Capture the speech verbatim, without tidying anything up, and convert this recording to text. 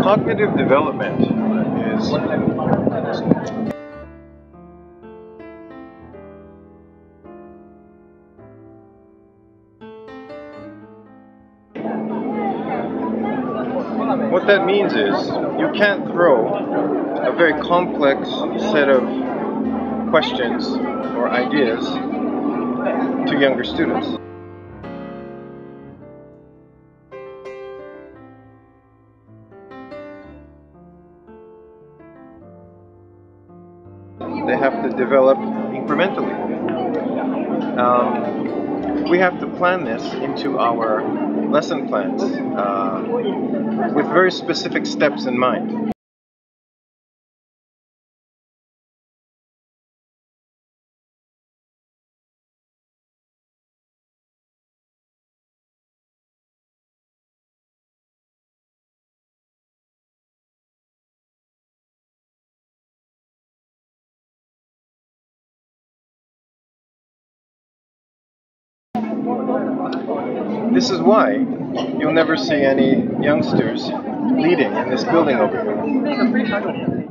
Cognitive development is what that means is you can't throw a very complex set of questions or ideas to younger students. They have to develop incrementally. Um, we have to plan this into our lesson plans uh, with very specific steps in mind. This is why you'll never see any youngsters leading in this building over here.